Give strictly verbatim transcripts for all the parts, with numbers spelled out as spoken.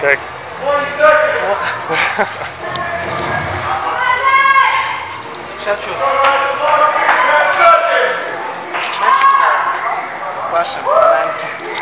Как? Плохо. Сейчас что? Пашем, стараемся.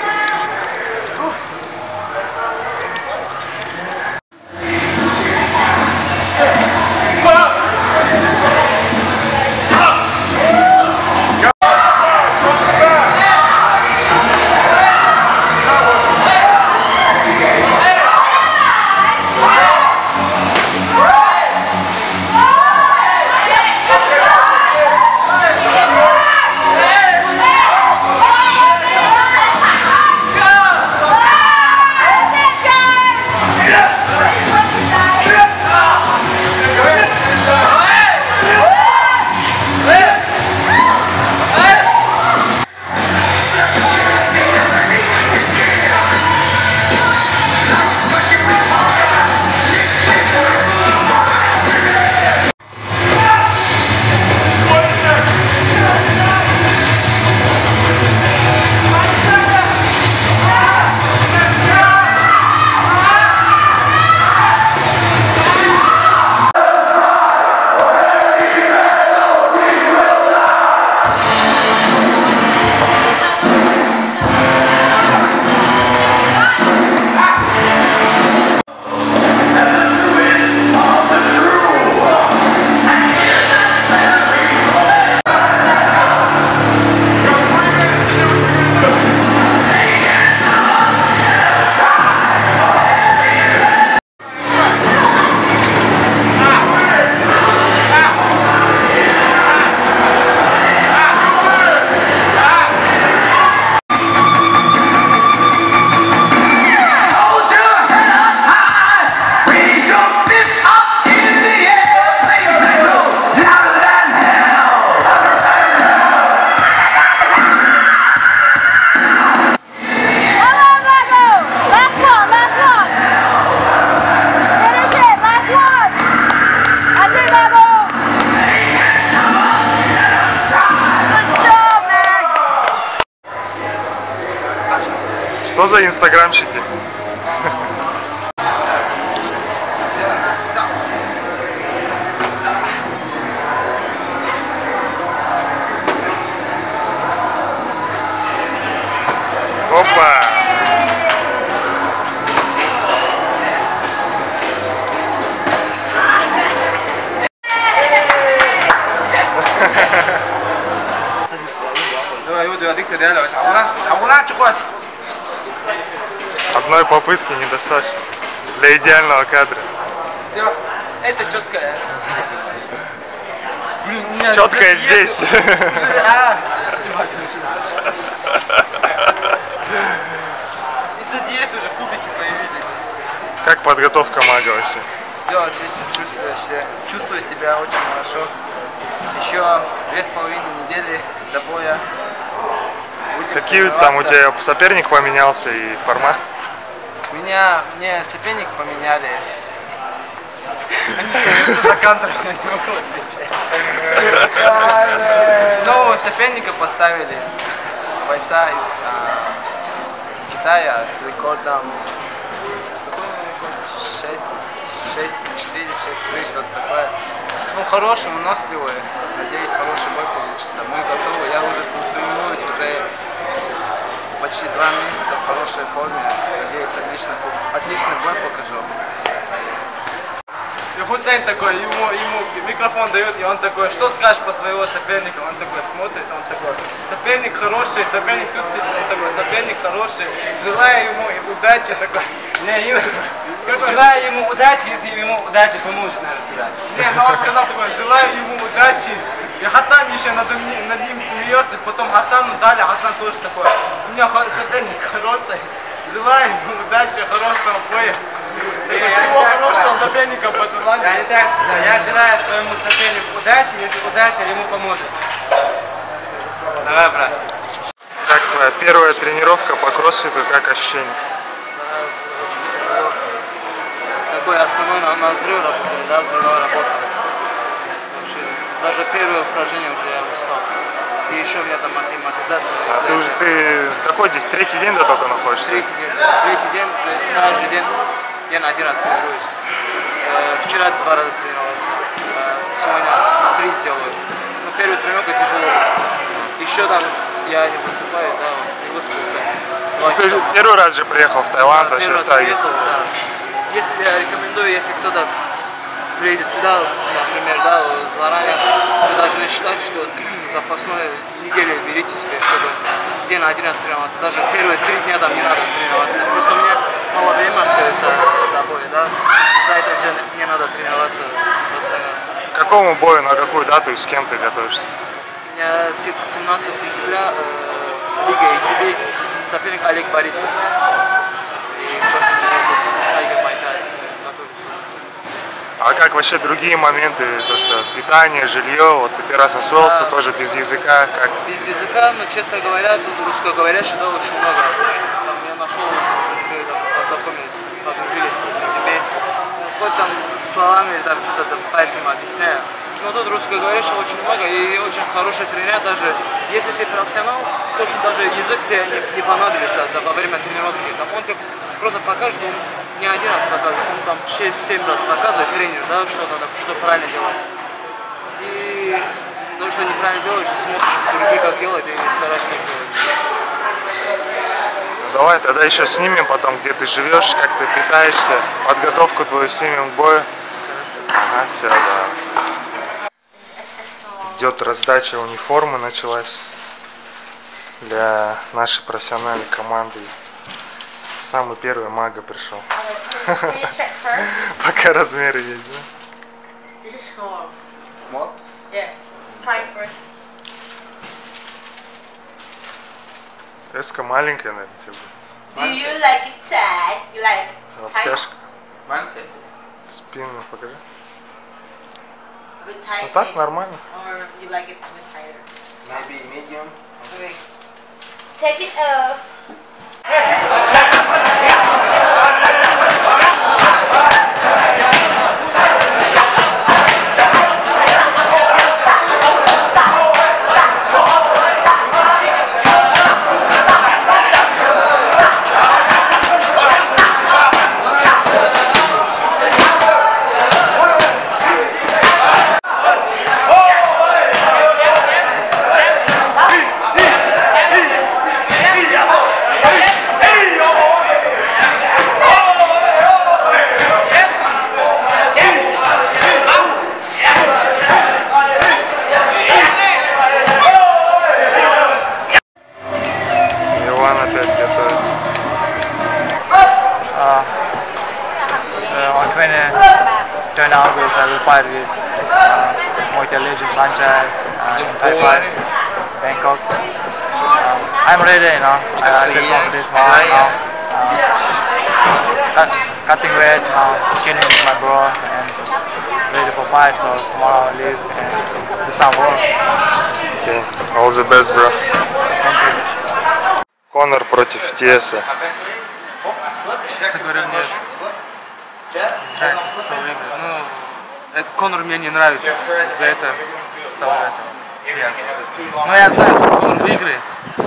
Что за инстаграмщики? Опа! Одной попытки недостаточно для идеального кадра. Все, это четкое. Четкое здесь. Из-за диеты уже кубики появились. Как подготовка мага вообще? Все, отлично, чувствую, чувствую себя очень хорошо. Еще две с половиной недели до боя. Какие там у тебя соперник поменялся и формат? Меня, мне соперник поменяли. Они сказали, что за кадром, я не могу отвечать. Нового соперника поставили. Бойца из, а, из Китая с рекордом шесть четыре, шесть три, что-то такое. Ну, хороший, выносливый. Надеюсь, хороший бой получится. Мы готовы. Я уже тренируюсь уже почти два месяца в хорошей форме. Надеюсь, отлично, отличный бой покажу. И Хусейн такой, ему, ему микрофон дает, и он такой, что скажешь по своего соперника? Он такой смотрит, он такой, соперник хороший, соперник тут сидит, он такой, соперник хороший, желаю ему удачи, такой. Не, желаю ему удачи, если ему удача поможет, наверное, сюда. Не, но он сказал такой, желаю ему удачи. И Хасан еще над ним, над ним смеется, потом Хасану дали, Хасан тоже такой, у меня соперник хороший, желаю ему удачи, хорошего боя. Всего хорошего соперника пожелаю. Я не так сказал, я желаю своему сопернику удачи, если удача ему поможет. Давай, брат. Как твоя первая тренировка по кроссфиту, как ощущение? Такой основной на, на взрыв работал, да, взрывная работа. Вообще, даже первое упражнение уже я устал. И еще у меня там акклиматизация. А ты уже, ты какой здесь, третий день да только находишься? Третий день, третий день, каждый день я на один раз тренируюсь. Э, вчера два раза тренировался, э, сегодня три сделаю. Но первая тренировка тяжело. Еще там я не высыпаюсь, да, не выспался. Ты первый раз же приехал в Таиланд, да, вообще первый в раз Тайге. приехал, да. Если я рекомендую, если кто-то приедет сюда, например, да, заранее, вы должны считать, что запасной неделю берите себе, чтобы день на один раз тренироваться. Даже первые три дня там не надо тренироваться. Просто у меня мало времени остается до боя, да. За это же мне надо тренироваться постоянно. К какому бою, на какую дату и с кем ты готовишься? У меня семнадцатого сентября э, Лига эй си би, соперник Олег Борисов. И против меня будет Тайгер Майтай. А как вообще другие моменты, то что питание, жилье, вот ты первый раз освоился, да. тоже без языка, как? Без языка, но, честно говоря, тут русскоговорящих да, очень много. Там я нашел, мы там познакомились, подружились, теперь хоть там словами или там что-то там пальцем объясняю. Но тут русскоговорящих очень много и очень хороший тренер, даже если ты профессионал, то что даже язык тебе не, не понадобится да, во время тренировки. Там он тебе просто покажет, он не один раз показывает, он там шесть-семь раз показывает тренер, да, что надо, что правильно делать. И то, что неправильно делаешь, смотришь другие как делают и стараешься так делать. Ну, давай тогда еще снимем потом, где ты живешь, как ты питаешься, подготовку твою снимем к бою. Ага, все, да. Идет раздача униформы, началась для нашей профессиональной команды. Самый первый мага пришел. Пока размеры есть, да? Small? Yeah. Try first. Эска маленькая, наверное, тебе. Do you like it tight? You like tight? Растяжка. Monkey. Спину покажи. A bit tight. Ну так, maybe? нормально. Or you like it a bit tighter? Maybe medium. Okay. Take it off. Turn out with I will fight with uh, Muay Thai legend Sanjay uh, in Thai fight, Bangkok. Um, I'm ready, you know. I, I feel confident now. now. Uh, cut, cutting weight, now training with my bro, and ready for fight. So tomorrow I'll leave and do some work. Okay, all the best, bro. Thank you. Конор против Тиеса. Честно говоря, мне без разницы, кто выиграет. Ну, этот Конор мне не нравится, за это ставлю это. Я. Но я знаю, что он выиграет.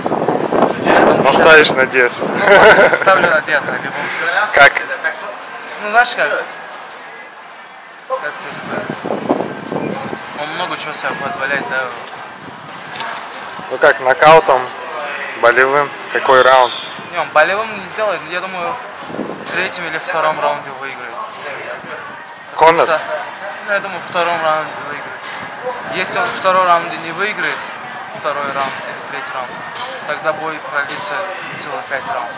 Но ставишь на Диаса. Ну, ставлю на Диаса, на любом случае. Как? Ну, знаешь как? Как тебе сказать? Он много чего себе позволяет, да. Ну как, нокаутом, болевым, какой раунд? Не, он болевым не сделает, я думаю, в третьем или втором раунде выиграет. Конор? Что, ну, я думаю, в втором раунде выиграет. Если он в втором раунде не выиграет, второй раунд или третий раунд, тогда бой продлится целых пять раундов.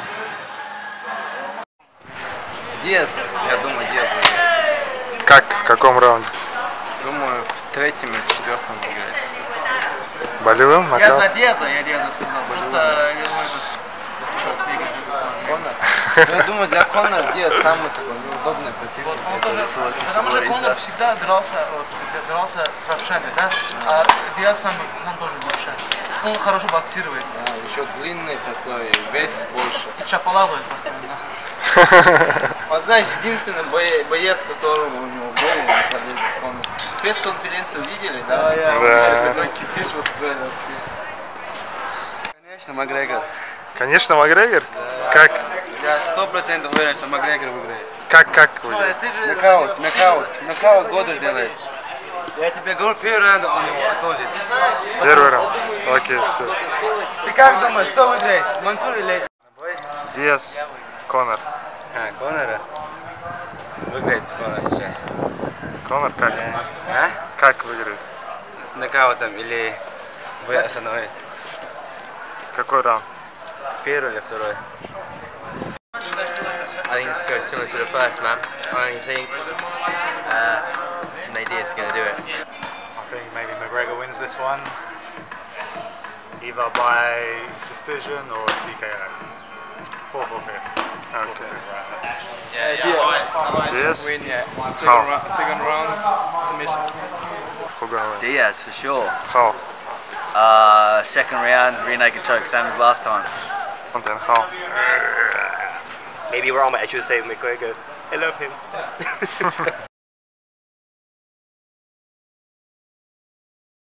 Диас, я думаю, Диас выиграет. Как? В каком раунде? Думаю, в третьем или четвертом выиграет. Болевым? Я Нокаут? за Диаса, я Диаса сказал. Просто я думаю, что черт выиграет. Конор? Я думаю, для Конора Диас самый такой неудобный противник. Он тоже, потому что Конор всегда дрался, вот, дрался правшами, да? А Диас сам, сам тоже большой. Он хорошо боксирует. Да, еще длинный такой, вес больше. И чапалавает постоянно. Вот знаешь, единственный боец, боец которого у него голову не залезет, Конор. Пресс-конференцию видели, да? Да, я. Он Да. еще такой кипиш устроил. Конечно, Макгрегор. Конечно, Макгрегор? Как? Я сто процентов уверен, что Макгрегор выиграет. Как, как выиграть? Ты же... Нокаут, нокаут, нокаут года сделает. Я тебе говорю, первый раунд у него отложит. Первый раунд. Окей, все. Ты как думаешь, кто выиграет? Мансур или... Диас, Конор. А, Конора? Выиграет Конор сейчас. Конор как? А? Как выиграет? С нокаутом или вы остановите? Какой раунд? Первый или второй? I think it's going similar to the first, man. I only think uh, Nadir's going to do it. I think maybe McGregor wins this one, either by decision or T K O. Fourth or fifth. Okay. Diaz. Diaz? Win, yeah. How? Second, ra second round, submission. Who gonna win? Diaz for sure. How? Uh, second round, rear naked choke, same as last time. And then how? Maybe wrong, but I should say McGregor. I love him.